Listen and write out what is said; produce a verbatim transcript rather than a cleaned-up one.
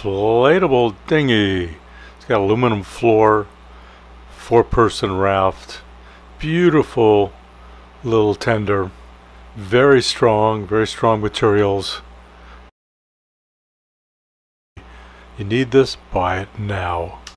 inflatable dinghy. It's got aluminum floor, four-person raft, beautiful little tender, very strong, very strong materials. You need this, buy it now.